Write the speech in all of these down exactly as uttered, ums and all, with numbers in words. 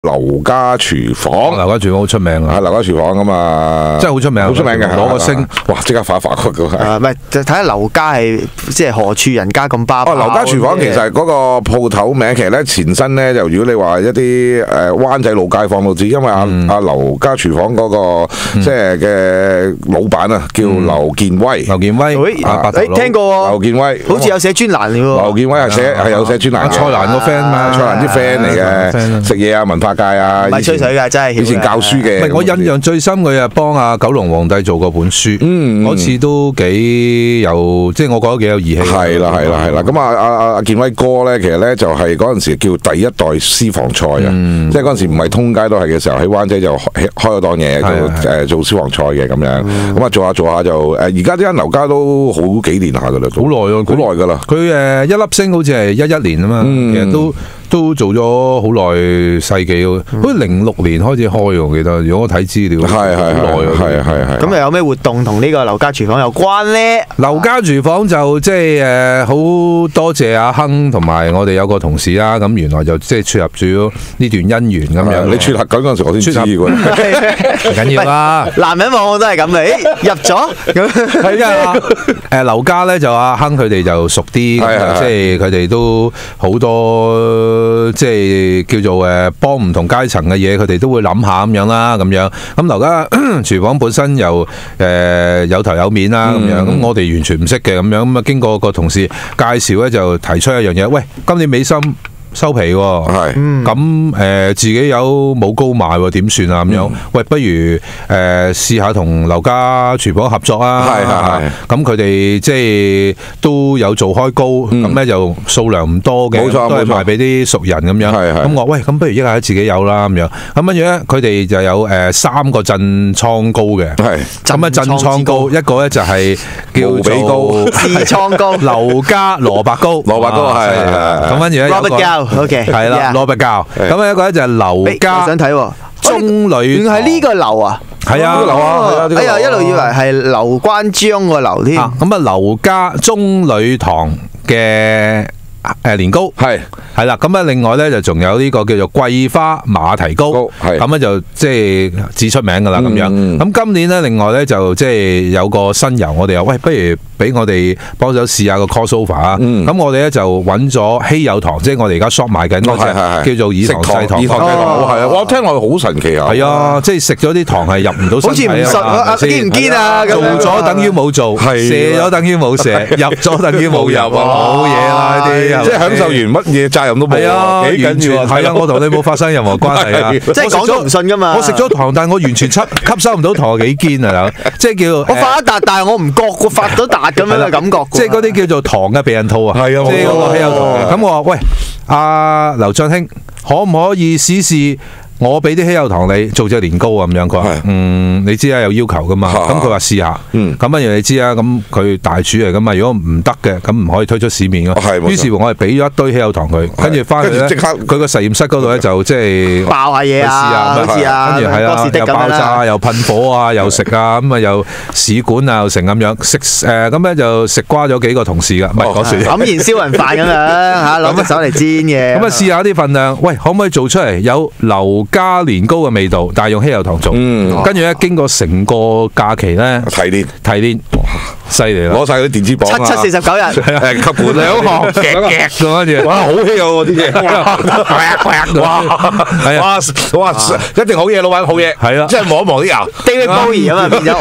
劉家廚房， 劉家廚房好出名啊， 係劉家廚房噶嘛， 真係好出名， 好出名嘅， 攞個星， 哇！即刻發發骨噶， 誒唔係就睇下劉家係即係何處人家咁巴閉。 哦，劉家廚房其實嗰個鋪頭名，其實咧前身咧就如果你話一啲誒灣仔老街坊都知，因為阿阿劉家廚房嗰個即係嘅老闆啊，叫劉建威， 劉建威， 誒聽過喎， 劉建威， 好似有寫專欄嘅喎。 劉建威係寫係有寫專欄嘅， 蔡瀾個 friend 嘛， 蔡瀾啲 friend 嚟嘅，食嘢啊，文化界啊， 唔係吹水㗎，真係以前教書嘅。 唔係我印象最深，佢啊幫阿九龍皇帝做過本書，嗰次都幾有，即係我覺得幾有義氣。 係啦係啦係啦，咁啊阿阿阿建威哥咧，其實咧就係嗰陣時叫第一代私房菜啊，即係嗰陣時唔係通街都係嘅時候，喺灣仔就開咗檔嘢做誒做私房菜嘅咁樣，咁啊做下做下就誒而家呢間劉家都好幾年下㗎啦， 好耐啊， 好耐㗎啦。 佢誒一粒星好似係一一年啊嘛，其實都。都做咗好耐世紀喎，好似零六年開始開我記得。如果我睇資料， 係係係係係係。 咁又有咩活動同呢個劉家廚房有關咧？ 劉家廚房就即係誒好多謝阿亨同埋我哋有個同事啦。咁原來就即係撮合咗呢段姻緣咁樣。 你撮合緊嗰陣時，我先知喎。 唔緊要啦， 男人往往都係咁嘅。誒入咗咁係啊。誒劉家咧就阿亨佢哋就熟啲，即係佢哋都好多。即係叫做誒幫唔同階層嘅嘢，佢哋都會諗下咁樣啦，咁樣咁劉家廚房本身又誒、呃、有頭有面啦，咁樣咁我哋完全唔識嘅咁樣咁啊，經過個同事介紹咧，就提出一樣嘢，喂，今年美心收皮喎，係咁誒自己有冇高賣喎？點算啊？咁樣，喂，不如誒試下同劉家廚房合作啊！係係係。咁佢哋即係都有做開糕，咁咧就數量唔多嘅， 冇錯， 都係賣俾啲熟人咁樣。係係。咁我喂，咁不如一下自己有啦咁樣。咁跟住咧，佢哋就有誒三個鎮倉糕嘅。係。咁啊，鎮倉糕一個咧就係叫做痔瘡糕， 劉家蘿蔔糕，蘿蔔糕係係。 咁跟住咧有個。 O.K. 係啦，蘿蔔膠。咁有一個咧就係劉家， 想睇喎， 中女， 原來係呢個劉啊， 係啊， 劉啊， 哎呀，一路以為係劉關張個劉添。 咁啊，劉家中女堂嘅誒年糕係係啦，咁啊，另外咧就仲有呢個叫做桂花馬蹄糕，咁咧就即係至出名噶啦咁樣。咁今年咧，另外咧就即係有個新遊，我哋又喂，不如俾我哋幫手試下個 crossover 啊！咁我哋咧就揾咗稀有糖，即係我哋而家 shop 賣緊嗰隻叫做以糖製糖。 以糖製糖，係啊！我聽落好神奇啊！ 係啊，即係食咗啲糖係入唔到身體啊！ 好似唔實啊！堅唔堅啊？ 做咗等於冇做，射咗等於冇射，入咗等於冇入啊！冇嘢啦呢啲， 即係享受完乜嘢責任都冇啊！幾緊要啊！ 係啊！我同你冇發生任何關係啊！ 即係講都唔信噶嘛！ 我食咗糖，但係我完全吸吸收唔到糖，幾堅啊！即係叫我發一笪，但係我唔覺我發咗笪咁樣嘅感覺。 即係嗰啲叫做糖嘅避孕套啊！ 係啊， 即係嗰個稀有糖。咁我話喂，阿劉俊興，可唔可以試試？我俾啲稀有糖你做隻年糕啊咁樣，佢話嗯，你知啊有要求噶嘛，咁佢話試下，咁不如你知啊，咁佢大廚嚟噶嘛，如果唔得嘅，咁唔可以推出市面咯。於是乎我係俾咗一堆稀有糖佢，跟住翻去咧，佢個實驗室嗰度咧就即係爆下嘢啊，好似啊， 跟住係啦，又爆炸又噴火啊，又食啊，咁啊又試管啊又成咁樣食誒，咁咧就食瓜咗幾個同事噶，唔係講笑， 黯然燒人飯咁樣嚇，攞隻手嚟煎嘅。 咁啊試下啲份量，喂，可唔可以做出嚟有劉家年糕嘅味道，但係用稀有糖做，跟住咧經過成個假期咧提煉提煉，犀利啦！ 攞晒嗰啲電子磅啊， 七七四十九日， 誒吸管兩行夾夾咁樣，哇好稀有喎啲嘢，哇係啊，哇哇一定好嘢，老闆好嘢，係啊，即係望一望啲牙 David Bowie 咁啊變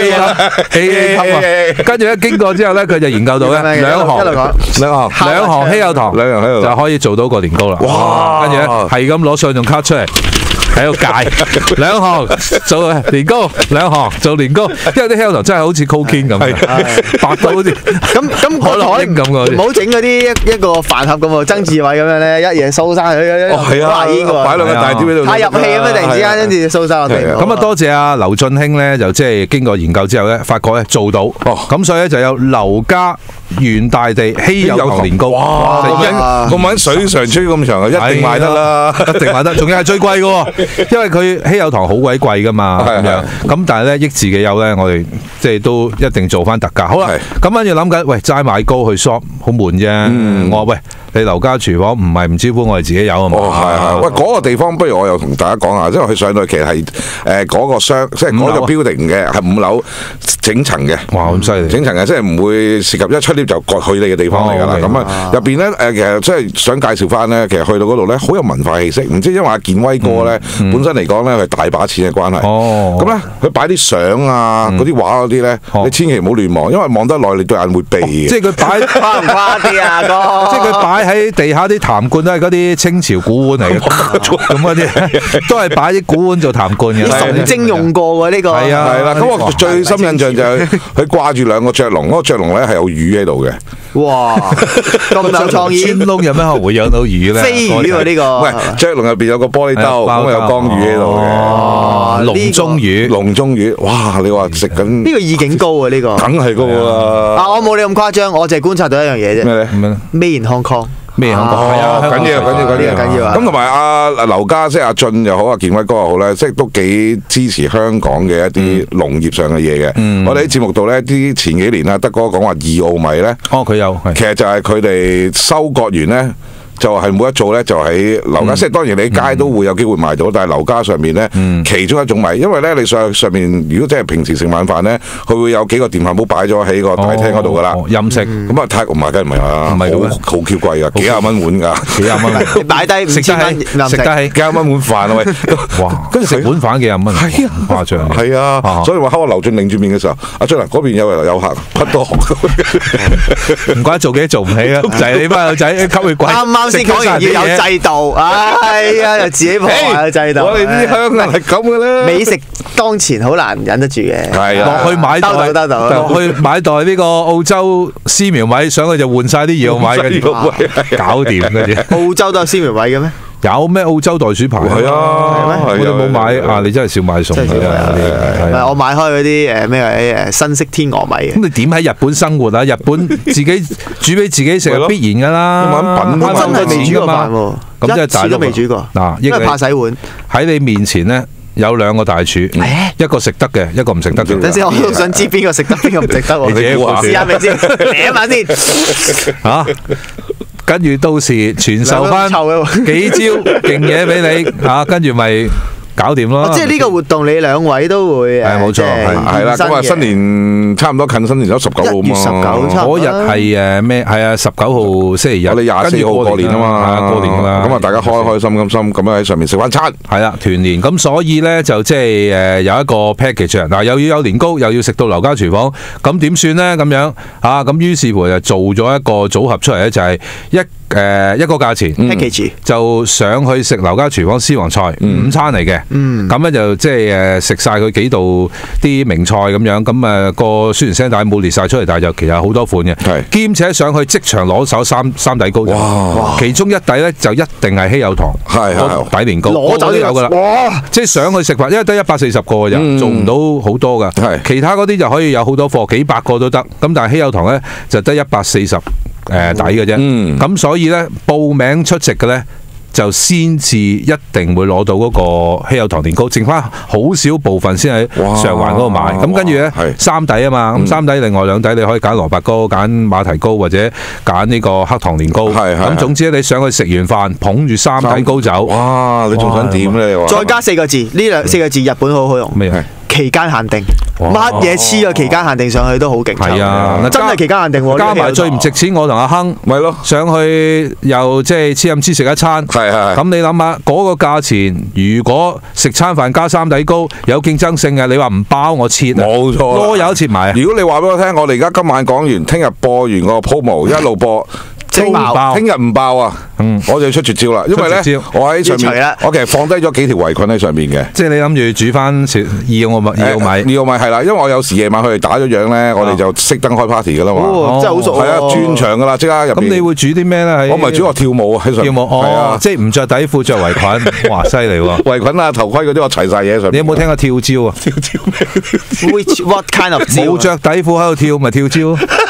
咗，跟住咧經過之後咧，佢就研究到咧兩行兩行兩行稀有糖，兩行稀有糖就可以做到個年糕啦。哇！跟住咧係咁攞信用卡出嚟。喺度戒兩行做年糕，兩行做年糕，因為啲稀有糖真係好似 cocaine 咁，白到好似咁咁可能咁嘅，唔好整嗰啲一一個飯盒咁喎，曾志偉咁樣咧，一嘢掃晒佢， 哦係啊，擺兩個大碟喺度， 太入戲咁樣，突然之間跟住掃晒落地。 咁啊，多謝阿劉俊興咧，就即係經過研究之後咧，發覺咧做到，咁所以咧就有劉家元大地稀有糖年糕， 哇！咁揾水上吹咁長啊，一定賣得啦， 一定賣得，仲要係最貴嘅喎。因為佢稀有糖好鬼貴噶嘛，咁樣咁但係咧益自己有咧，我哋即係都一定做翻特價。好啦，咁跟住諗緊，喂齋買糕去 shop 好悶啫。我話喂， 你劉家廚房唔係唔招呼我哋自己有啊嘛？ 哦，係係，喂，嗰個地方不如我又同大家講下，因為佢上到去其實係誒嗰個商，即係嗰個 building 嘅係五樓整層嘅。 哇，咁犀利！ 整層嘅，即係唔會涉及一出 lift 就過去你嘅地方嚟㗎啦。咁啊入邊咧誒，其實即係想介紹翻咧，其實去到嗰度咧好有文化氣息。唔知因為阿健威哥咧本身嚟講咧係大把錢嘅關係。咁咧佢擺啲相啊、嗰啲畫嗰啲咧，你千祈唔好亂望，因為望得耐你對眼會痹嘅。 即係佢擺誇唔誇啲啊哥？ 即係佢擺喺地下啲痰罐都係嗰啲清朝古碗嚟嘅，咁嗰啲都係擺啲古碗做痰罐嘅。 神精用過喎呢個。 係啊， 係啦。咁我最深印象就係佢掛住兩個雀籠，嗰個雀籠咧係有魚喺度嘅。 哇！咁有創意。 穿窿有咩可能會養到魚咧？ 飛魚喎呢個。 喂，雀籠入邊有個玻璃兜，咁有江魚喺度嘅。 哦，籠中魚， 籠中魚，哇！你話食緊呢個意境高啊呢個。 梗係高啦。 啊，我冇你咁誇張，我淨係觀察到一樣嘢啫。 咩咧？ 咩咧 ？Made in Hong Kong。 咩香港？係啊， 緊要緊要緊要緊要啊！ 咁同埋阿劉家即係阿俊又好，阿健威哥又好咧，即係都幾支持香港嘅一啲農業上嘅嘢嘅。我哋喺節目度咧，啲前幾年啊，德哥講話二澳米咧， 哦佢有， 其實就係佢哋收割完咧。就係冇得做咧，就喺劉家，即係當然你街都會有機會賣到，但係劉家上面咧，其中一種米，因為咧你上上面如果真係平時食晚飯咧，佢會有幾個電飯煲擺咗喺個大廳嗰度噶啦， 飲食咁啊泰國買梗唔係啦，唔係好好 Q 貴噶，幾廿蚊碗㗎， 幾廿蚊， 擺低食得起，食得起， 幾廿蚊碗飯啊喂， 哇！跟住食碗飯幾廿蚊， 係啊， 誇張， 係啊，所以話喺我劉俊擰住面嘅時候，阿俊啊嗰邊有有客，不多， 唔怪得做幾都做唔起啦，就係你班友仔吸血鬼， 啱啱先講完要有制度，哎呀，又自己破壞制度。 我哋啲香人係咁嘅咧。 美食當前好難忍得住嘅。 係啊， 落去買袋， 得到得到。 落去買袋呢個澳洲絲苗米，上去就換晒啲二澳米嘅，搞掂嘅啫。 澳洲都有絲苗米嘅咩？ 有咩澳洲袋鼠牌？ 係啊， 我哋冇買啊！你真係少買餸嘅。 唔係我買開嗰啲誒咩誒新式天鵝米嘅。 咁你點喺日本生活啊？日本自己煮俾自己食係必然㗎啦。 我真係未煮過飯喎， 咁即係大陸都未煮過。 嗱， 因為怕洗碗。 喺你面前咧有兩個大廚，一個食得嘅，一個唔食得嘅。 等先，我都想知邊個食得，邊個唔食得喎。 你自己話試下咪先，舐下先。 嚇！跟住到時傳授翻幾招勁嘢俾你嚇，跟住咪搞掂咯！ 即係呢個活動，你兩位都會係冇錯， 係啦。咁啊，新年差唔多近新年咗十九號嘛， 十九嗰日係誒咩？係啊，十九號星期日， 我哋廿四號過年啊嘛， 過年啦。 咁啊，大家開開心心咁樣喺上面食翻餐， 係啦，團年。咁所以咧就即係誒有一個 package 啊，嗱又要有年糕，又要食到劉家廚房，咁點算咧？咁樣啊，咁於是乎就做咗一個組合出嚟咧，就係一。誒一個價錢 package 就上去食劉家廚房私房菜午餐嚟嘅，咁咧就即係誒食晒佢幾道啲名菜咁樣，咁誒個宣傳聲帶冇列晒出嚟，但係就其實好多款嘅，兼且上去即場攞手三三底糕，其中一底咧就一定係稀有糖，底年糕攞走都有噶啦，即係上去食飯，因為得一百四十個嘅啫，做唔到好多噶，其他嗰啲就可以有好多貨，幾百個都得，咁但係稀有糖咧就得一百四十。誒底嘅啫，咁、嗯、所以咧報名出席嘅咧就先至一定會攞到嗰個稀有糖年糕，剩翻好少部分先喺上環嗰度買。咁跟住咧三底啊嘛，咁、嗯、三底另外兩底你可以揀蘿蔔糕、揀馬蹄糕或者揀呢個黑糖年糕。咁總之你上去食完飯捧住三底糕走， 哇！你仲想點咧？ 再加四個字，呢兩四個字日本好好用。咩係？期間限定，乜嘢黐個期間限定上去都好勁。係啊，真係期間限定喎。 加埋最唔值錢，我同阿亨咪咯上去又即係黐飲黐食一餐。 係係。 咁你諗下嗰個價錢，如果食餐飯加三底糕有競爭性嘅，你話唔包我切啊？ 冇錯， 多有一切埋。 如果你話俾我聽，我哋而家今晚講完，聽日播完個 promo 一路播。聽日唔爆啊！我就要出絕招啦，因為咧，我喺上面，我其實放低咗幾條圍裙喺上面嘅。 即係你諗住煮翻二澳米，二澳米， 二澳米係啦，因為我有時夜晚佢哋打咗烊咧，我哋就熄燈開 party 噶啦嘛。 哦，真係好熟。 係啊，轉場噶啦，即刻入邊。 咁你會煮啲咩咧？ 我咪煮我跳舞啊，喺上面。 跳舞哦，即係唔着底褲着圍裙，哇，犀利喎！ 圍裙啊、頭盔嗰啲我齊晒嘢喺上面。 你有冇聽過跳招啊？ 跳招咩？ Which what kind of 冇着底褲喺度跳，咪跳招。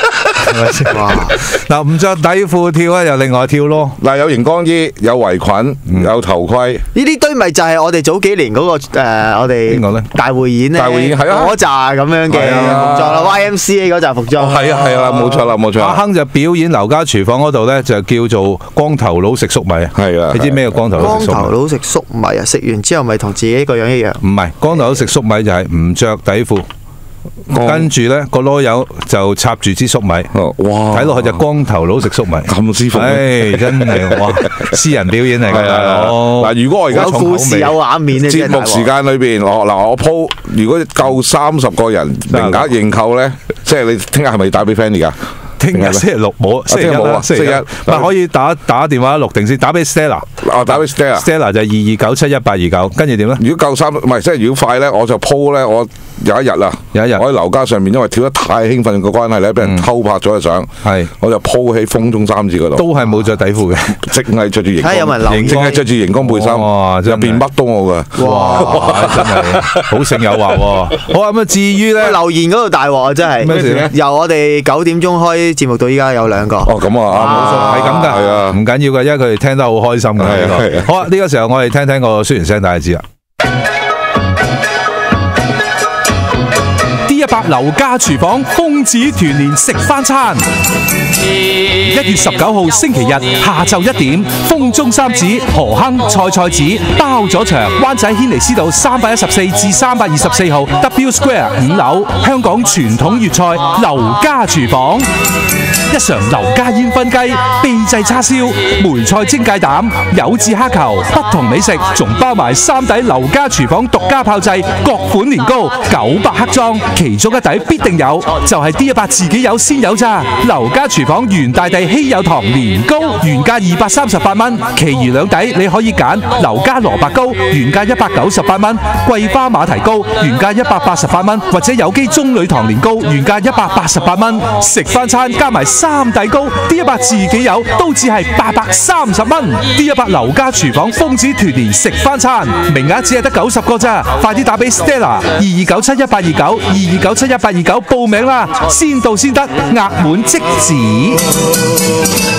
係咪先？嗱，唔着底褲跳咧，又另外跳咯。 嗱，有熒光衣，有圍裙，有頭盔。 呢啲堆咪就係我哋早幾年嗰個誒，我哋邊個咧？大匯演咧， 大匯演係啊， 嗰扎咁樣嘅服裝啦 ，Y M C A 嗰扎服裝。 係啊係啦，冇錯啦冇錯。 阿亨就表演劉家廚房嗰度咧，就叫做光頭佬食粟米。 係啊， 你知咩叫光頭佬食粟米？ 光頭佬食粟米啊！食完之後咪同自己個樣一樣。 唔係，光頭佬食粟米就係唔着底褲。跟住咧個籮柚就插住支粟米，哇！睇落去就光頭佬食粟米， 咁舒服。 唉，真係哇！私人表演嚟㗎。 嗱，如果我而家有故事有畫面咧， 節目時間裏邊，我嗱我鋪，如果夠三十個人名額認購咧，即係你聽日係咪打俾 Fanny 㗎？ 聽日星期六冇，星期一冇啊，星期一。唔係可以打打電話錄定先，打俾 Stella。 哦，打俾 Stella。Stella 就係二二九七一八二九，跟住點咧？ 如果夠三，唔係即係如果快咧，我就鋪咧，我有一日啊， 有一日我喺樓家上面，因為跳得太興奮嘅關係咧，俾人偷拍咗嘅相，係我就鋪喺風中三字嗰度，都係冇着底褲嘅，淨係着住熒光，淨係着住熒光背心，入邊乜都冇㗎。 哇！真係好勝誘惑喎。好啊，咁啊，至於咧留言嗰度大鑊啊，真係咩事咧？由我哋九點鐘開節目到依家有兩個。 哦，咁啊， 係咁㗎，係啊，唔緊要㗎，因為佢哋聽得好開心㗎。好啊，呢個時候我哋聽聽個宣傳聲，大家知啦。D 一百劉家廚房瘋子團年食翻餐，一月十九號星期日下晝一點，風中三子何亨菜菜子包咗場，灣仔軒尼詩道三百一十四至三百二十四號 W Square 五樓，香港傳統粵菜劉家廚房。一嘗劉家煙燻雞、秘製叉燒、梅菜蒸芥膽、柚子蝦球，不同美食仲包埋三底劉家廚房獨家炮製各款年糕，九百克裝，其中一底必定有，就係 D 一百自己有先有咋。劉家廚房原大地稀有糖年糕，原價二百三十八蚊，其餘兩底你可以揀劉家蘿蔔糕，原價一百九十八蚊，桂花馬蹄糕，原價一百八十八蚊，或者有機棕櫚糖年糕，原價一百八十八蚊。食翻餐加埋三底糕 ，D 一百自己有都只係八百三十蚊。D 一百劉家廚房瘋子團年食翻餐，名額只係得九十個咋，快啲打俾 Stella 二二九七一八二九二二九七一八二九報名啦，先到先得，額滿即止。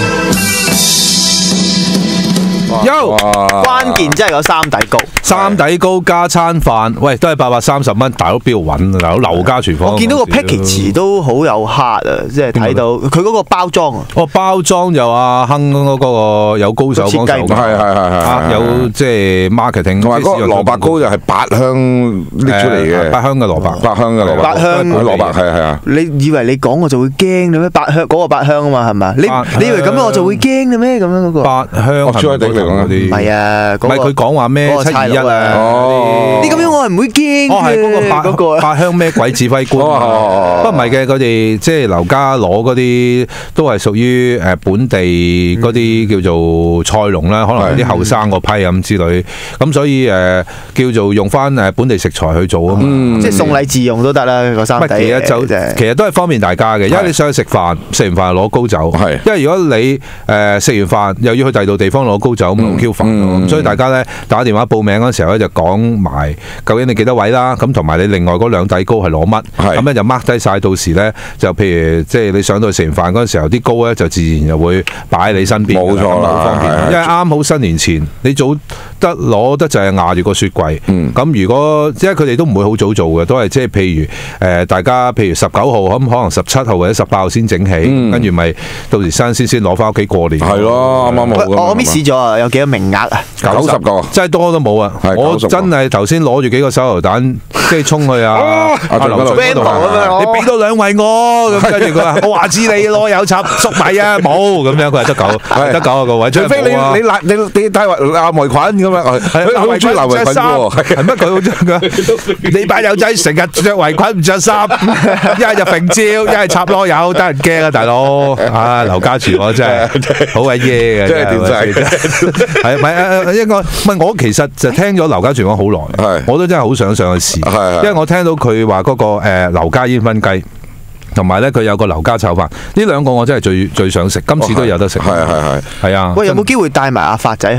有關鍵真係有三底糕， 三底糕加餐飯，喂，都係八百三十蚊，大佬邊度揾啊？大佬劉家廚房， 我見到個 package 都好有 heart 啊，即係睇到佢嗰個包裝啊。 哦，包裝就阿亨嗰個有高手幫手， 係係係係， 有即係 marketing， 同埋嗰個蘿蔔糕又係八香拎出嚟嘅， 八香嘅蘿蔔， 八香嘅蘿蔔， 八香蘿蔔係係啊！ 你以為你講我就會驚你咩？八香嗰個八香啊嘛，係咪？你你以為咁樣我就會驚你咩？咁樣嗰個八香。 唔係啊， 唔係佢講話咩七二一啊？ 哦，你咁樣我係唔會驚嘅。 哦，係嗰個八嗰個八香咩鬼指揮官？不過唔係嘅，佢哋即係劉家攞嗰啲都係屬於誒本地嗰啲叫做菜農啦，可能有啲後生嗰批咁之類。咁所以誒叫做用翻誒本地食材去做啊嘛。 即係送禮自用都得啦，個三底。 其實就其實都係方便大家嘅，因為你上去食飯，食完飯攞高酒。係，因為如果你誒食完飯又要去第二度地方攞高酒。咁好 Q 煩咯，所以大家咧打電話報名嗰時候咧就講埋究竟你幾多位啦，咁同埋你另外嗰兩底糕係攞乜，咁咧就 mark 低晒，到時咧就譬如即係你上到去食完飯嗰陣時候，啲糕咧就自然就會擺喺你身邊，冇錯啦，好方便。因為啱好新年前你早得攞得就係壓住個雪櫃，咁如果即係佢哋都唔會好早做嘅，都係即係譬如誒大家譬如十九號咁，可能十七號或者十八號先整起，跟住咪到時新鮮先攞翻屋企過年。係咯，啱啱好。 我 miss 咗啊！有幾多名額啊？ 九十個， 真係多都冇啊！我真係頭先攞住幾個手榴彈，即係衝去啊！阿劉俊嗰度，你俾多兩位我咁，跟住佢話：我話知你攞有插粟米啊，冇咁樣，佢係得九，得九個位。除非你你賴你你帶阿圍裙咁樣，佢好中意圍裙喎，係乜佢好中意？你班友仔成日着圍裙唔着衫，一係就揈蕉，一係插籮柚，得人驚啊，大佬！啊，劉家廚我真係好鬼嘢嘅，真係點晒？係咪誒？應該唔係我其實就聽咗劉家廚房好耐，我都真係好想上去試，因為我聽到佢話嗰個誒劉家煙燻雞，同埋咧佢有個劉家炒飯，呢兩個我真係最最想食，今次都有得食。係係係係啊！ 喂，有冇機會帶埋阿發仔去咧？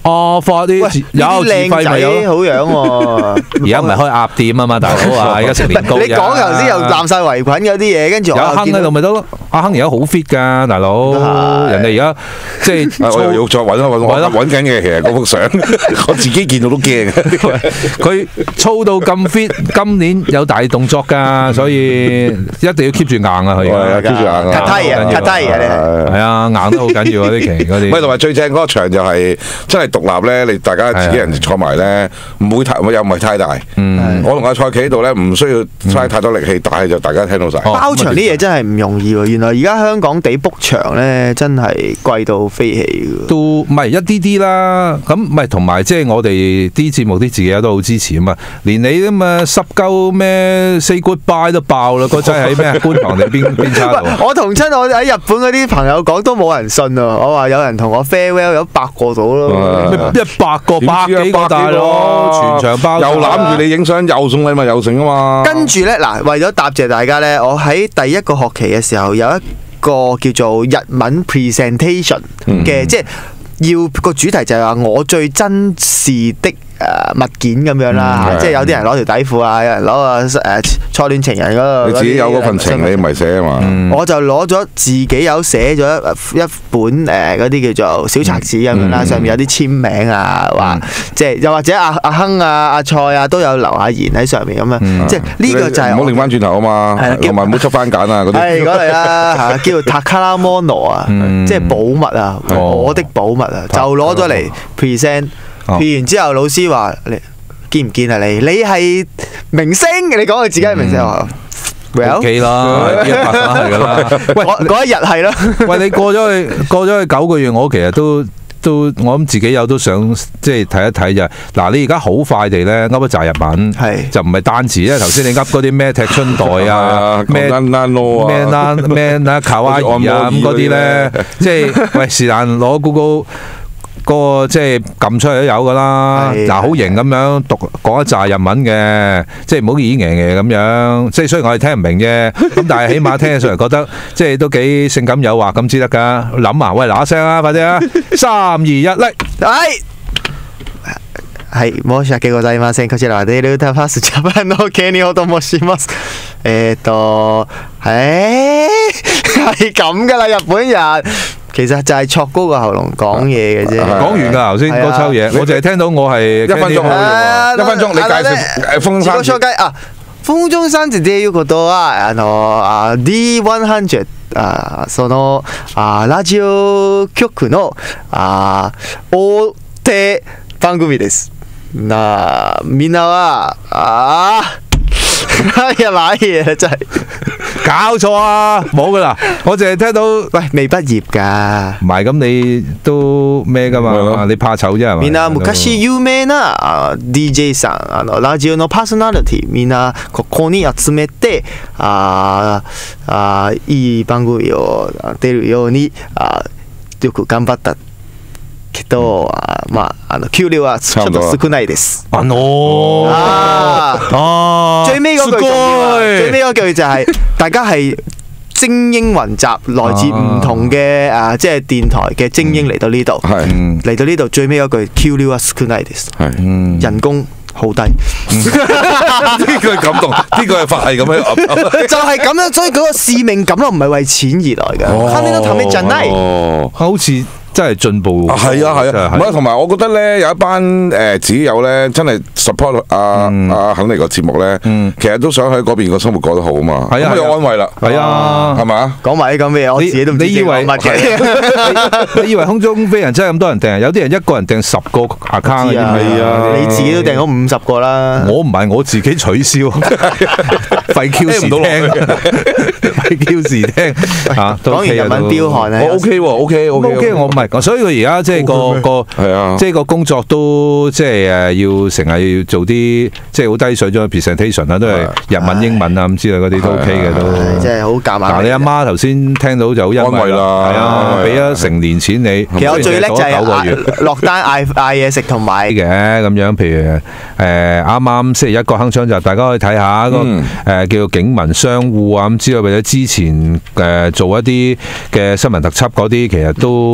哦，發啲有自費咪有好樣喎。 而家唔係開鴨店啊嘛，大佬啊，而家食年糕。 你講頭先又攬晒圍裙嗰啲嘢，跟住有阿亨喺度咪得咯？阿亨而家好 fit 㗎，大佬。人哋而家即係我又要再揾揾揾緊嘅，其實嗰幅相我自己見到都驚。 佢操到咁 fit，今年有大動作㗎，所以一定要 keep 住硬啊！佢係 keep 住硬啊 ，cut 啊 cut 啊， 係啊，硬得好緊要啊！呢期嗰啲。 喂，同埋最正嗰個場就係真係獨立咧，你大家自己人坐埋咧，唔會太又唔係太大。我同阿蔡企喺度咧，唔需要嘥太多力氣，但係就大家聽到晒。 包場啲嘢真係唔容易喎，原來而家香港地 book 場咧真係貴到飛起㗎。 都唔係一啲啲啦，咁唔係同埋即係我哋啲節目啲自己都好支持啊嘛，連你咁啊濕鳩咩 say goodbye 都爆啦，嗰陣喺咩觀塘定邊邊差度？ 我同親我喺日本嗰啲朋友講都冇人信啊！我話有人同我 farewell 有一百個到咯， 一百個百幾個大佬，全場包又攬住你影相，又送禮物又剩啊嘛！ 跟住咧嗱，為咗答謝大家咧，我喺第一個學期嘅時候有一個叫做日文 presentation 嘅，嗯、即係要個主題就係話我最珍視的誒物件咁樣啦，嗯、即係有啲人攞條底褲啊，有人攞個誒初戀情人嗰個。 你自己有嗰份情，你唔係寫啊嘛？嗯、我就攞咗自己有寫咗一一本誒嗰啲叫做小冊子咁樣啦，嗯、上面有啲簽名啊，話、嗯、即係又或者阿阿亨啊、阿蔡啊都有留下言喺上面咁樣，嗯、即係呢個就係唔好擰翻轉頭啊嘛，同埋唔好出翻揀啊嗰啲。 係講嚟啦嚇，叫做 Takara Mono 啊，即係寶物啊， 哦、 我的寶物啊，就攞咗嚟 present。P 完之後，老師話：你見唔見啊？你你係明星，你講佢自己係明星話 ，O K 啦，一百分係㗎啦。喂， 嗰一日係咯。 喂，你過咗去過咗去九個月，我其實都都我諗自己有都想即係睇一睇就係嗱，你而家好快地咧噏一紮日文， 係就唔係單詞，因為頭先你噏嗰啲咩踢春袋啊，咩咩咩咩啊卡哇伊啊咁嗰啲咧，即係喂是但攞 Google。嗰個即係撳出嚟都有㗎啦，嗱好型咁樣讀講一紮日文嘅，即係唔好咿咿嘢咁樣，即係雖然我哋聽唔明啫，咁但係起碼聽起上嚟覺得即係都幾性感誘惑咁至得㗎。諗啊，喂嗱一聲啊，快啲啊，三二一，嚟！ 係係申し訳ございません。こちらはデルタパスジャパンのケニオと申します。えっと，誒係咁㗎啦，日本人。其實就係戳高個喉嚨講嘢嘅啫， 講完㗎頭先嗰抽嘢，我淨係聽到我係一分鐘，一分鐘你介紹風中山字啊，風中山字っていうことはあのあ ディーひゃくあそのあラジオ局のあ大手番組です。なみんなは啊哎呀買嘢真係。 搞錯啊！冇噶啦，我淨係聽到喂未畢業㗎。 唔係咁你都咩㗎嘛？你怕醜啫係嘛？ みんな昔有名な ディージェー さん、あのラジオのパーソナリティみんなここに集めてああいい番組を出るようにあよく頑張った。けど、まあ、あの給料はちょっと少ないです。 あのー、 啊啊最尾嗰句重要，最尾嗰句就係、是、大家係精英雲集，來自唔同嘅啊，即係電台嘅精英嚟到呢度，嚟、嗯、到呢度最尾嗰句給料は少ないです，人工好低。 呢句感動，呢句係法係咁樣， 就係咁樣，所以嗰個使命感咯，唔係為錢而來嘅。 哦，好似。真係進步， 係啊係啊，唔係同埋我覺得咧有一班誒自己友咧真係 support 阿阿肯尼個節目咧，其實都想喺嗰邊個生活過得好啊嘛，咁有安慰啦， 係啊， 係嘛？ 講埋啲咁嘅嘢，我自己都唔知講乜嘅。 你以為空中飛人真係咁多人訂？有啲人一個人訂十個 account 嘅， 係啊，你自己都訂咗五十個啦。 我唔係我自己取消，費 Q 時聽，費 Q 時聽嚇。 講完日文彪悍啊， 我 OK 喎 ，OK OK， 我唔係。所以佢而家即係個個即係個工作都即係誒要成日要做啲即係好低水準嘅 presentation 啦，都係日文、英文啊咁之類嗰啲都 OK 嘅都。 即係好夾硬。 嗱，你阿媽頭先聽到就好欣慰啦，係啊，俾咗成年錢你。 其實我最叻就係落單嗌嗌嘢食同埋嘅咁樣，譬如誒啱啱星期一個鏗鏘集，大家可以睇下個誒叫做警民相護啊咁之類，或者之前誒做一啲嘅新聞特輯嗰啲，其實都譬如。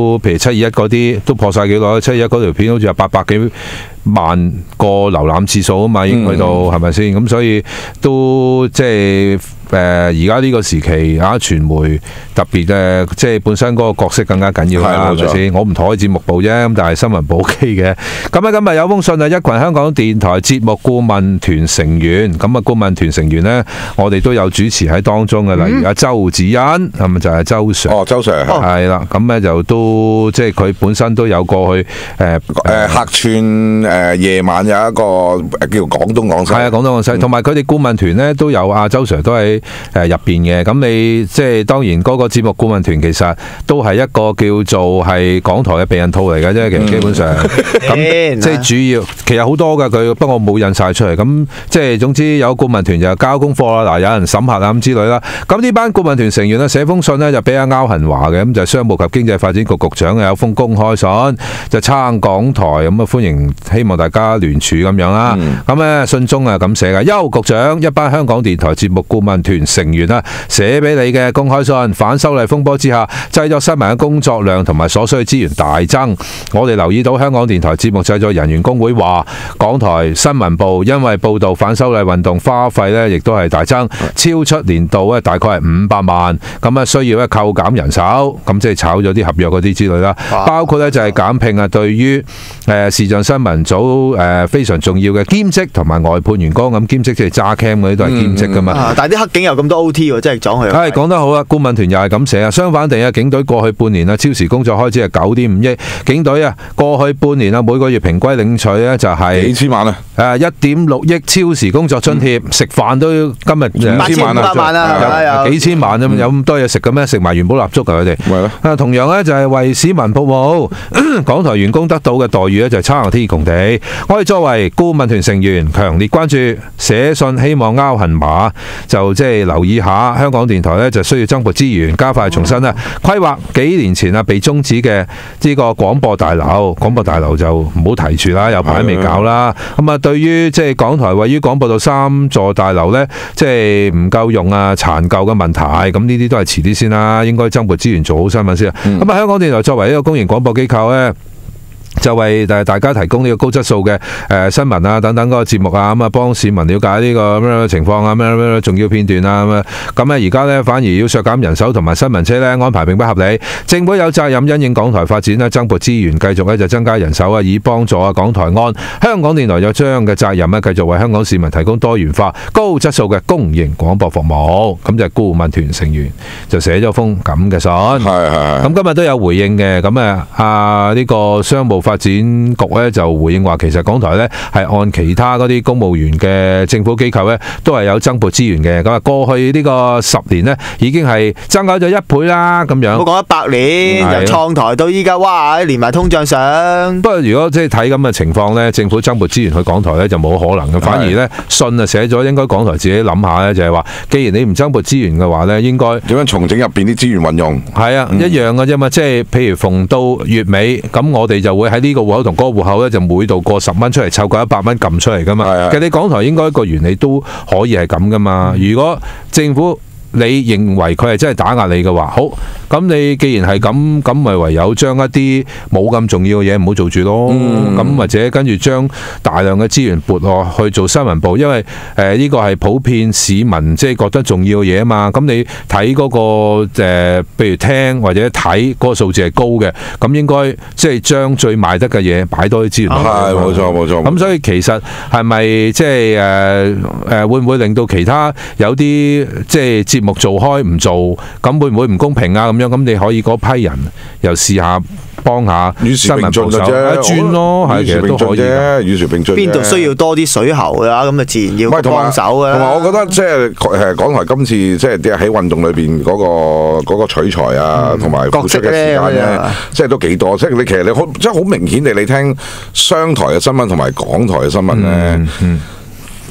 七二一嗰啲都破晒紀錄，七二一嗰條片好似有八百幾萬個瀏覽次數啊嘛，已經去到係咪先？咁所以都即係。誒而家呢個時期啊，傳媒特別誒，即係本身嗰個角色更加緊要啦，係咪先？我唔妥節目部啫，咁但係新聞部 O K 嘅。咁啊，今日有封信啊，一群香港電台節目顧問團成員，咁啊顧問團成員呢，我哋都有主持喺當中嘅，例如阿周子欣，係咪就係周 Sir？ 哦，周 Sir 係啦，咁咧就都即係佢本身都有過去誒誒客串誒夜晚有一個誒叫廣東廣西， 係啊廣東廣西，同埋佢哋顧問團呢都有阿周 Sir 都喺。誒入邊嘅，咁你即係當然嗰個節目顧問團其實都係一個叫做係港台嘅避孕套嚟嘅啫，其實基本上咁即係主要其實好多嘅佢，不過冇印晒出嚟。咁即係總之有顧問團就交功課啦，嗱有人審核啊咁之類啦。咁呢班顧問團成員呢寫封信呢就俾阿歐恆華嘅，咁就商務及經濟發展局局長有封公開信，就撐港台咁啊歡迎，希望大家聯署咁樣啦。咁咧信中啊咁寫嘅，邱局長一班香港電台節目顧問團成員啊，寫俾你嘅公開信，反修例風波之下，製作新聞嘅工作量同埋所需資源大增。我哋留意到香港電台節目製作人員工會話，港台新聞部因為報導反修例運動花費呢亦都係大增，超出年度咧大概係五百萬，咁啊需要咧扣減人手，咁即係炒咗啲合約嗰啲之類啦。包括呢就係減聘啊，對於誒視像新聞組誒非常重要嘅兼職同埋外判員工，咁兼職即係揸 cam 嗰啲都係兼職噶嘛。 啊、但係啲黑警有咁多 O T 喎，真係講佢。 係講得好啊！顧問團又係咁寫啊。相反地啊，警隊過去半年啊，超時工作開支係九點五億。警隊啊，過去半年啊，每個月平均領取咧就係幾千萬啊！ 誒一點六億超時工作津貼，食飯都今日八千五百萬啊， 有幾千萬咁，有咁多嘢食嘅咩？食埋元寶蠟燭啊！佢哋係咯。 啊，同樣咧就係為市民服務，港台員工得到嘅待遇咧就係差天共地。我哋作為顧問團成員，強烈關注，寫信希望歐恆華就即係留意下香港電台咧就需要增撥資源，加快重新咧規劃幾年前啊被終止嘅呢個廣播大樓。廣播大樓就唔好提住啦，有排未搞啦。咁啊，對於即係港台位於廣播道三座大樓咧，即係唔夠用啊、殘舊嘅問題，咁呢啲都係遲啲先啦，應該增撥資源做好新聞先啊。咁啊，香港電台作為一個公營廣播機構咧，就為大家提供呢個高質素嘅誒新聞啊等等嗰個節目啊，咁啊幫市民了解呢個咁樣嘅情況啊，咩咩重要片段啊咁啊，咁咧而家咧反而要削減人手同埋新聞車咧安排並不合理，政府有責任因應港台發展咧增撥資源，繼續咧就增加人手啊，以幫助啊港台按香港電台有將嘅責任咧，繼續為香港市民提供多元化、高質素嘅公營廣播服務。咁就係顧問團成員就寫咗封咁嘅信，係係。咁今日都有回應嘅，咁啊啊呢個商務發展局咧就回應話，其實港台咧係按其他嗰啲公務員嘅政府機構咧都係有增撥資源嘅。咁啊過去呢個十年咧已經係增加咗一倍啦，咁樣。 我講一百年，由創台到依家，哇！連埋通脹上。 不過如果即係睇咁嘅情況咧，政府增撥資源去港台咧就冇可能嘅，反而咧信啊寫咗應該港台自己諗下咧，就係話，既然你唔增撥資源嘅話咧，應該點樣重整入邊啲資源運用？ 係啊，一樣嘅啫嘛，即係譬如逢到月尾，咁我哋就會喺呢個戶口同嗰個戶口咧，就每度過十蚊出嚟，湊夠一百蚊撳出嚟噶嘛。其實你港台應該個原理都可以係咁噶嘛。如果政府你認為佢係真係打壓你嘅話，好，咁你既然係咁，咁咪唯有將一啲冇咁重要嘅嘢唔好做住咯。咁、嗯、或者跟住將大量嘅資源撥落去做新聞部，因為誒呢、呃這個係普遍市民即係覺得重要嘅嘢啊嘛。咁你睇嗰、那個誒，譬、呃、如聽或者睇嗰個數字係高嘅，咁應該即係將最賣得嘅嘢擺多啲資源落去。 係冇錯冇錯。 咁所以其實係咪即係誒誒會唔會令到其他有啲即係節目做開唔做，咁會唔會唔公平啊？咁樣，咁你可以嗰批人又試下幫下新聞部手一轉咯，係其實都可以嘅， 與時並進。 邊度需要多啲水喉啊？咁啊自然要幫手嘅。 同埋我覺得即係誒港台今次即係啲喺運動裏邊嗰個嗰個取材啊，同埋付出嘅時間咧，即係都幾多。即係你其實你好即係好明顯地，你聽商台嘅新聞同埋港台嘅新聞咧。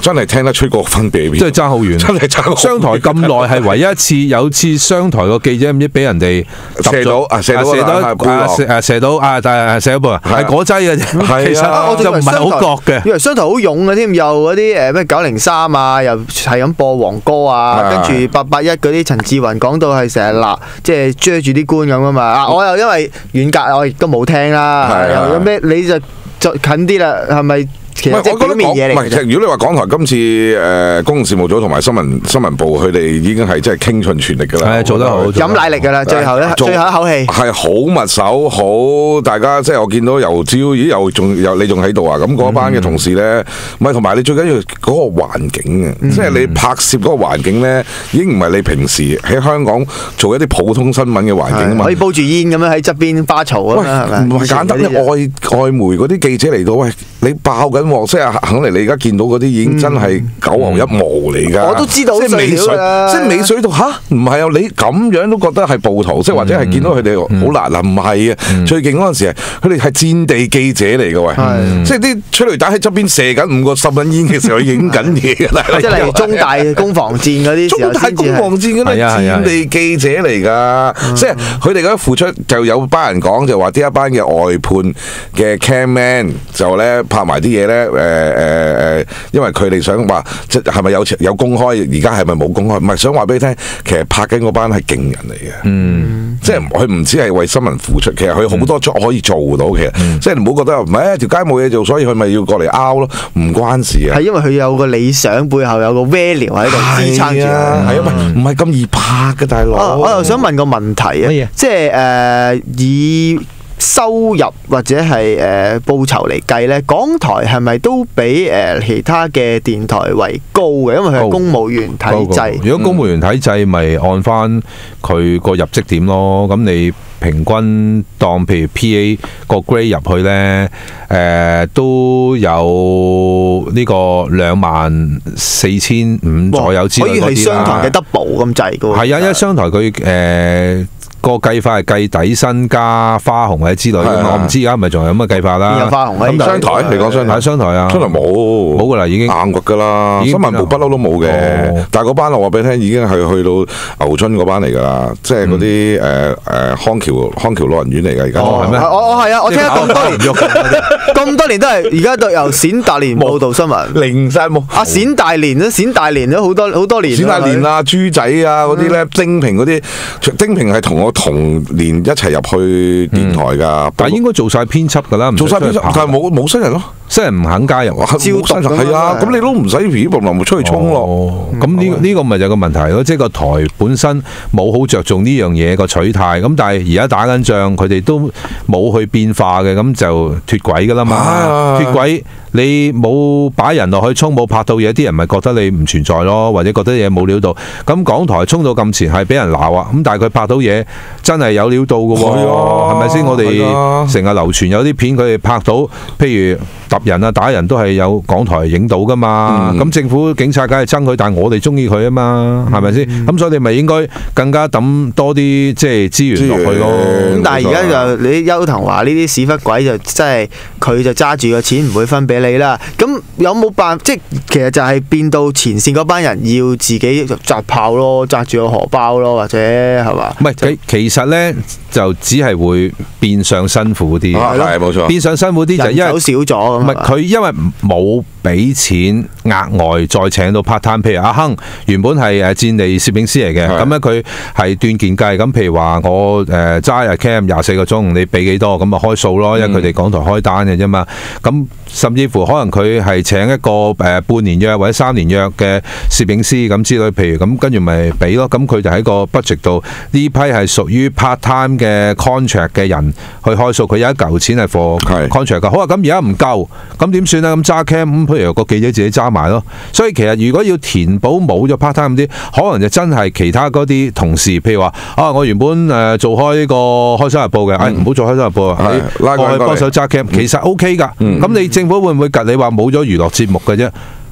真係聽得出個分別， 即係爭好遠， 真係爭好遠。 商台咁耐係唯一一次，有次商台個記者唔知俾人哋射到啊，射到射到啊， 射射到啊，但係射一步啊，係果劑嘅啫。其實我就唔係好覺嘅， 以為商台好勇嘅添，又嗰啲誒咩九零三啊，又係咁播黃歌啊，跟住八八一嗰啲陳志雲講到係成日鬧，即係追住啲官咁啊嘛。啊，我又因為遠隔，我亦都冇聽啦。又有咩你就就近啲啦，係咪？其實即係表面嘢嚟嘅啫。 如果你話港台今次誒公共事務組同埋新聞新聞部，佢哋已經係真係傾盡全力㗎啦。 係做得好， 飲奶力㗎啦，最後一最後一口氣係好密手，好大家即係我見到由朝咦又仲又你仲喺度啊！咁嗰班嘅同事咧，唔係同埋你最緊要嗰個環境啊，即係你拍攝嗰個環境咧，已經唔係你平時喺香港做一啲普通新聞嘅環境啊嘛。 可以煲住煙咁樣喺側邊巴嘈啊嘛，係咪？ 唔係簡單啲外外媒嗰啲記者嚟到，喂，你爆緊鑊，即係肯定你而家見到嗰啲已經真係九牛一毛嚟㗎。 我都知道， 即係尾水，即係尾水到吓，唔係啊！你咁樣都覺得係暴徒，即係或者係見到佢哋好難啊？唔係啊！最勁嗰陣時係佢哋係戰地記者嚟嘅喂，即係啲催淚彈喺側邊射緊五個十蚊煙嘅時候影緊嘢㗎啦。 即係例如中大攻防戰嗰啲時候， 中大攻防戰嗰啲戰地記者嚟㗎，即係佢哋嗰啲付出就有班人講就話呢一班嘅外判嘅 camman 就咧拍埋啲嘢咧。誒誒誒，因為佢哋想話，即係咪有有公開？而家係咪冇公開？唔係想話俾你聽，其實拍緊嗰班係勁人嚟嘅。嗯，即係佢唔止係為新聞付出，其實佢好多 job 可以做到。其實，嗯、即係唔好覺得唔係條街冇嘢做，所以佢咪要過嚟 out 咯，唔關事啊。 係因為佢有個理想，背後有個 value 喺度支撐住。係啊， 係啊，唔係咁易拍嘅大佬。 啊、我又想問個問題啊，即係誒、呃、以。收入或者係誒、呃、報酬嚟計咧，港台係咪都比誒、呃、其他嘅電台為高嘅？因為佢係公務員體制。 高高如果公務員體制，咪、嗯、按翻佢個入職點咯。咁你平均當譬如 P A 個 grade 入去咧，誒、呃、都有呢個兩萬四千五左右之類嗰啲啦。可以係商台嘅 double 咁滯嘅喎。 係啊，因為商台佢誒。呃個計法係計底薪加花紅或者之類，我唔知而家係咪仲有咁嘅計法啦。 有花紅喺商台，你講商台， 商台啊， 商台冇冇噶啦，已經硬掘噶啦。新聞部不嬲都冇嘅，但係嗰班我話俾你聽，已經係去到牛津嗰班嚟噶啦，即係嗰啲誒誒康橋康橋老人院嚟㗎而家。 哦，係咩？ 我我係啊，我聽咗咁多年，咁多年都係而家都由冼達年報導新聞， 零晒冇。 阿冼大年咧，冼大年都好多好多年。 冼大年啊，豬仔啊嗰啲咧，精平嗰啲，精平係同我同年一齊入去電台㗎， 嗯、但係應該做晒編輯㗎啦， 做晒編輯，但係冇冇新人咯， 新人唔肯加入， 招新人係啊，咁你都唔使皮部林出去衝咯。 咁呢呢個咪就係個問題咯，即係個台本身冇好着重呢樣嘢個取態，咁但係而家打緊仗，佢哋都冇去變化嘅，咁就脫軌㗎啦嘛，啊、脫軌。你冇擺人落去衝，冇拍到嘢，啲人咪覺得你唔存在咯，或者覺得嘢冇料到。咁港台衝到咁前係俾人鬧啊，咁但係佢拍到嘢真係有料到嘅喎，係咪先？我哋成日流傳有啲片佢哋拍到，譬如揼人啊、打人都係有港台影到噶嘛。咁、嗯、政府警察梗係憎佢，但係我哋中意佢啊嘛，係咪先？咁、嗯、所以你咪應該更加抌多啲即係資源落去咯。 咁但係而家就你邱騰華呢啲屎忽鬼就真係佢就揸住個錢唔會分俾你啦，咁有冇辦法？即係其實就係變到前線嗰班人要自己紮炮咯，紮住個荷包咯，或者係嘛？ 唔係，其實咧就只係會變相辛苦啲， 係冇錯。 變相辛苦啲就因為少咗， 唔係佢因為冇俾錢額外再請到 part time， 譬如阿亨原本係誒戰地攝影師嚟嘅，咁咧佢係斷件計，咁譬如話我誒揸日 cam 廿四個鐘，你俾幾多咁啊開數咯，因為佢哋港台開單嘅啫嘛，咁甚至乎可能佢係請一個誒半年約或者三年約嘅攝影師咁之類，譬如咁跟住咪俾咯，咁佢就喺個 budget 度呢批係屬於 part time 嘅 contract 嘅人去開數，佢有一嚿錢係 for contract 㗎。好啊，咁而家唔夠，咁點算咧？咁揸 cam 咁，譬如個記者自己揸埋咯。所以其實如果要填補冇咗 part time 啲，可能就真係其他嗰啲同事，譬如話啊，我原本誒做開呢個開心日報嘅，誒唔好做開心日報啊，過去幫手揸 cam，其實 OK 㗎。咁你政府會唔會及你話冇咗娛樂節目嘅啫？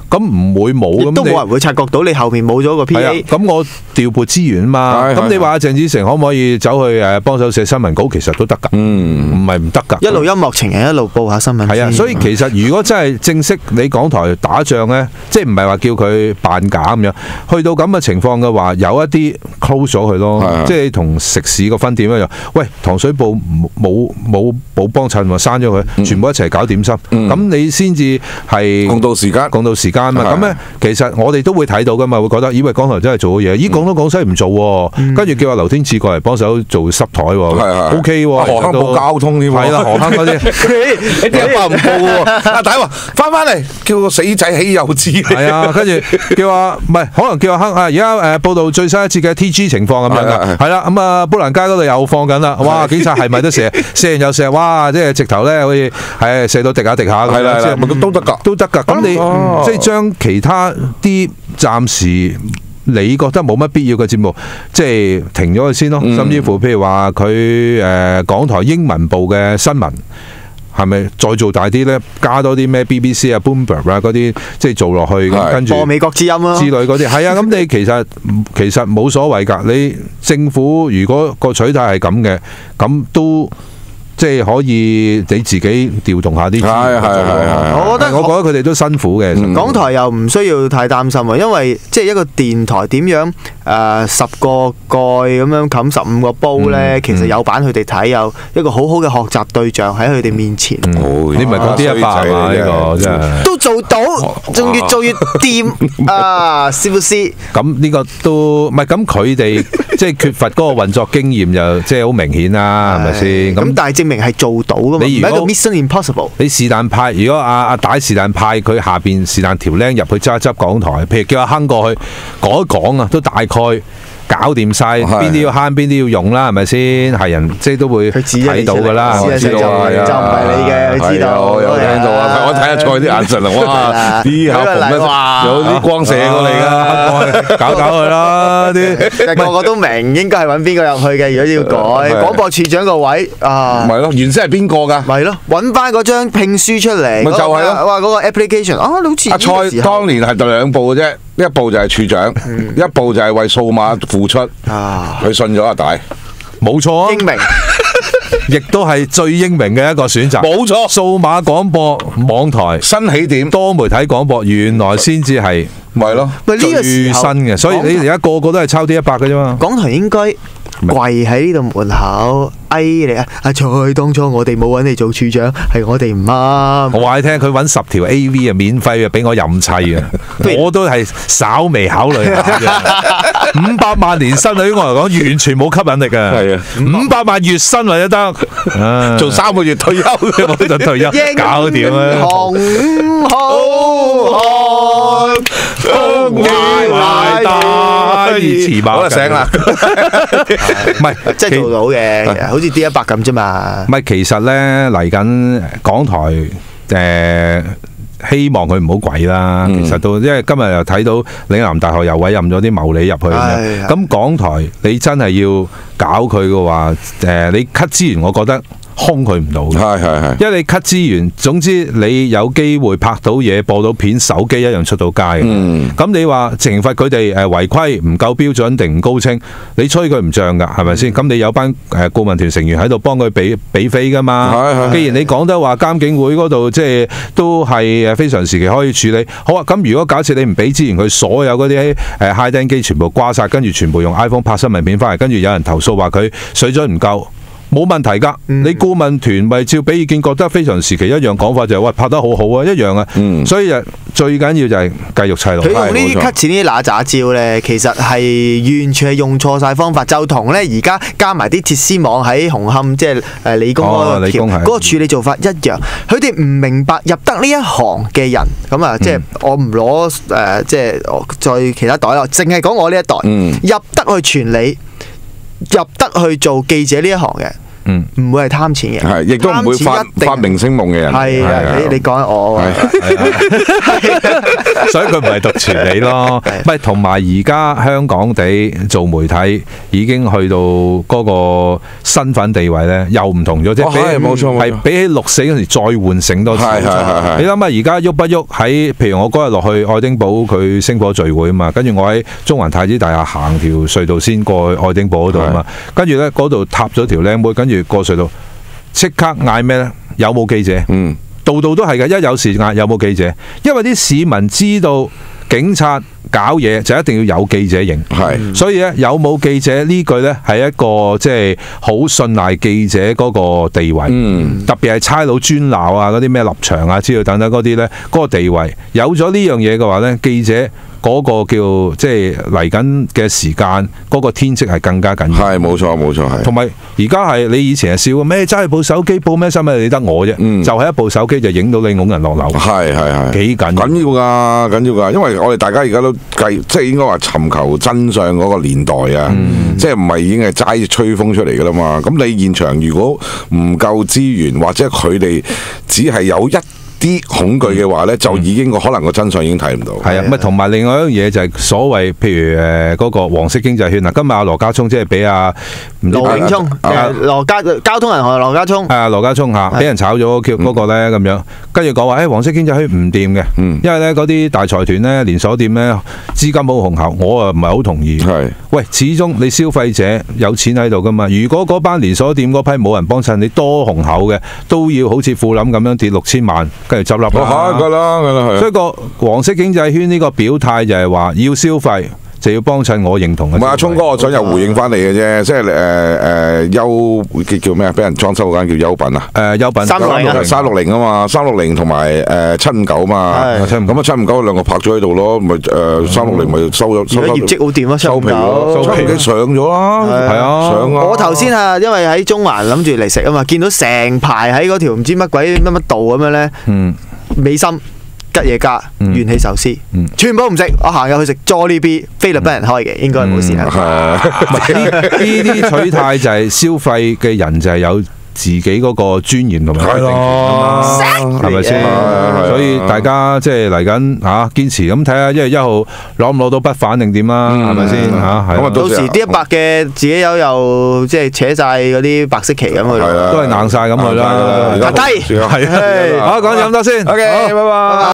咁唔會冇咁， 都冇人會察覺到你後面冇咗個 P A。 咁我調撥資源嘛。咁你話鄭子誠可唔可以走去誒幫手寫新聞稿？其實都得㗎，唔係唔得㗎。 一路音樂情人一路報下新聞。 係啊，所以其實如果真係正式你港台打仗咧，即係唔係話叫佢扮假咁樣，去到咁嘅情況嘅話，有一啲 close 咗佢咯，即係同食肆個分店一樣。喂，糖水鋪冇冇冇幫襯喎，刪咗佢，全部一齊搞點心，咁你先至係共度時間， 共度時間啊嘛。咁咧，其實我哋都會睇到噶嘛，會覺得以為港台真係做咗嘢，咦廣東廣西唔做喎，跟住叫阿劉天賜過嚟幫手做濕台喎，O K 喎， 河坑冇交通添喎， 係啦，河坑嗰啲你點解話唔報喎？阿大話翻返嚟，叫個死仔起幼稚， 係啊，跟住叫話唔係，可能叫阿亨啊，而家誒報道最新一節嘅 T G 情況咁樣㗎，係啦，咁啊砵蘭街嗰度又放緊啦，哇！警察係咪都射射完又射，哇！即係直頭咧，好似係射到滴下滴下咁樣，即係都得㗎， 都得㗎。咁你即係將其他啲暫時你覺得冇乜必要嘅節目，即係停咗佢先咯。甚至乎譬如話佢誒港台英文部嘅新聞。係咪再做大啲咧？加多啲咩 B B C 啊、Bloomberg 啊嗰啲，即係做落去，跟住播美國之音咯， 之類嗰啲。係啊，咁你其實其實冇所謂㗎。你政府如果個取態係咁嘅，咁都。即係可以你自己調動下啲資源去做咯。 我覺得我覺得佢哋都辛苦嘅。 嗯、港台又唔需要太擔心啊，因為即係一個電台點樣誒、呃、十個蓋咁樣冚十五個煲咧，嗯、其實有版佢哋睇，有一個好好嘅學習對象喺佢哋面前。 嗯哦、你唔係講啲一百啊？呢個真係都做到，仲越做越掂啊！是不是？ 咁呢個都唔係咁，佢哋即係缺乏嗰個運作經驗，就即係好明顯啦，係咪先？ 咁但係證明係做到噶嘛，唔係一個 mission impossible。 你是但派，如果阿阿大是但派佢下邊是但條僆入去執一執港台，譬如叫阿亨過去講一講啊，都大概搞掂晒邊啲要慳，邊啲要用啦，係咪先？係人即係都會睇到噶啦， 我知道啊，就唔係你嘅，佢知道。 我有聽到啊，我睇下蔡啲眼神啊，哇！啲口紅咧有啲光射過嚟㗎， 搞搞佢啦啲。 個個都明應該係揾邊個入去嘅，如果要改廣播處長個位啊， 咪咯，原先係邊個㗎？ 咪咯，揾翻嗰張聘書出嚟，咪就係咯，哇嗰個 application 啊，好似阿蔡當年係兩步嘅啫。一步就係處長，嗯、一步就係為數碼付出。啊！佢信咗阿大， 冇錯啊！ 英明， 亦都係最英明嘅一個選擇。 冇錯， 數碼廣播網台新起點， 多媒體廣播原來先至係咪咯最新嘅，所以你而家個個都係抄啲一百嘅啫嘛。 港台應該跪喺呢度門口，哎你啊！阿蔡，當初我哋冇揾你做處長，係我哋唔啱。 我話你聽，佢揾十條 A V 啊，免費啊，俾我任砌啊，我都係稍微考慮下嘅。五百萬年薪對於我嚟講，完全冇吸引力啊。係啊，五百萬月薪或者得， 做三個月退休， 我就退休，搞掂啊！ 紅好漢， 壞壞蛋，遲晚我就醒啦。 唔係， 即係做到嘅，好似 D 一百咁啫嘛。 唔係，其實咧嚟緊港台誒，希望佢唔好鬼啦。其實都因為今日又睇到嶺南大學又委任咗啲牟利入去，咁港台你真係要搞佢嘅話，誒你 cut 資源，我覺得。空佢唔到嘅， 係係係， 因為你 cut 資源，總之你有機會拍到嘢、播到片，手機一樣出到街嘅。嗯，咁你話懲罰佢哋誒違規唔夠標準定唔高清，你吹佢唔漲㗎，係咪先？咁你有班誒顧問團成員喺度幫佢俾俾飛㗎嘛？係係。既然你講得話監警會嗰度即係都係誒非常時期可以處理，好啊。咁如果假設你唔俾資源，佢所有嗰啲誒 high end 機全部瓜晒，跟住全部用 iPhone 拍新聞片翻嚟，跟住有人投訴話佢水準唔夠。冇問題㗎，嗯、你顧問團咪照俾意見，覺得非常時期一樣講法就係、是、喂拍得好好啊，一樣啊，嗯、所以就最緊要就係繼續砌落。 佢用呢啲 cut 錢呢啲揦喳招咧，其實係完全係用錯晒方法，就同咧而家加埋啲鐵絲網喺紅磡即係誒理工嗰個橋嗰個處理做法一樣。佢哋唔明白入得呢一行嘅人，咁啊、嗯、即係我唔攞誒即係再其他袋啦，淨係講我呢一代、嗯、入得去傳理。入得去做記者呢一行嘅， 嗯， 唔會係貪錢嘅， 係亦都唔會發發明星夢嘅人。 係啊，你你講我， 所以佢唔係獨傳你咯。唔係同埋而家香港地做媒體已經去到嗰個身份地位咧，又唔同咗，即係冇錯， 係比起六四嗰時再喚醒多次。 係係係。 你諗下而家喐不喐喺？譬如我嗰日落去愛丁堡佢星火聚會啊嘛，跟住我喺中環太子大廈行條隧道先過去愛丁堡嗰度啊嘛，跟住咧嗰度踏咗條靚妹，跟住過隧道即刻嗌咩咧？有冇記者？ 嗯， 度度都係嘅，一有事嗌有冇記者，因為啲市民知道警察搞嘢就一定要有記者影， 係， 所以咧有冇記者呢句咧係一個即係好信賴記者嗰個地位， 嗯， 特別係差佬專鬧啊嗰啲咩立場啊之類等等嗰啲咧，嗰個地位有咗呢樣嘢嘅話咧，記者嗰個叫即係嚟緊嘅時間嗰個天職係更加緊要。 係冇錯冇錯係。同埋而家係你以前係笑咩揸住部手機報咩新聞，你得我啫， 嗯、 就係一部手機就影到你㧬人落樓。 係係係幾緊緊要㗎緊要㗎，因為我哋大家而家都計即係應該話尋求真相嗰個年代啊，嗯、即係唔係已經係齋吹風出嚟㗎啦嘛？咁你現場如果唔夠資源或者佢哋只係有一啲恐懼嘅話咧，就已經可能個真相已經睇唔到。 係啊，咪同埋另外一樣嘢就係所謂，譬如誒嗰個黃色經濟圈嗱，今日阿羅家聰即係俾阿羅永聰誒羅家交通銀行羅家聰係啊羅家聰嚇，俾人炒咗叫嗰個咧咁樣，跟住講話誒黃色經濟圈唔掂嘅，因為咧嗰啲大財團咧連鎖店咧資金好雄厚，我啊唔係好同意。係，喂，始終你消費者有錢喺度噶嘛，如果嗰班連鎖店嗰批冇人幫襯，你多雄厚嘅都要好似富林咁樣跌六千萬。跟住執笠啦， 係㗎啦，㗎啦，係。 所以個黃色經濟圈呢個表態就係話要消費就要幫襯我認同嘅。 唔係阿聰哥，我想又回應翻你嘅啫，即係誒誒優叫叫咩啊？俾人裝修嗰間叫優品啊。 誒優品三六零三六零啊嘛，三六零同埋誒七五九啊嘛。咁啊七五九兩個拍咗喺度咯，咪誒三六零咪收咗收。 而家業績好掂啊， 收皮咯，收皮上咗啦， 係啊， 上啊。 我頭先啊，因為喺中環諗住嚟食啊嘛，見到成排喺嗰條唔知乜鬼乜乜道咁樣咧，嗯，美心。吉野家、元氣壽司，全部唔食。我行入去食 Jollibee，菲律賓人開嘅，應該冇事啦。 呢啲取態就係消費嘅人就係有自己嗰個尊嚴同埋定權啊嘛，係咪先？所以大家即係嚟緊嚇堅持咁睇下，一月一號攞唔攞到不反定點啦？係咪先嚇？咁啊， 到時 D 一百嘅自己有又即係扯晒嗰啲白色旗咁去， 都係硬晒咁去啦。 低係好講咁多先。 OK，拜拜。